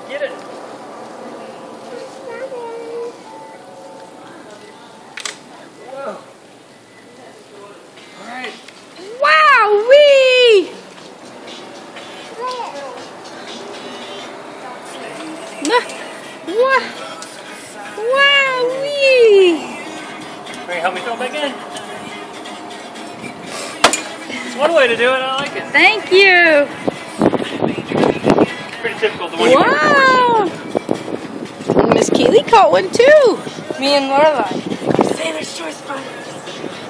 Get it. Whoa. All right. Wow-wee! Wow-wee! Can you help me throw it back in? It's one way to do it. I like it. Thank you. Pretty typical. The one Wow! Miss Keely caught one too. Me and Lorelai. Sailor's Choice Brothers.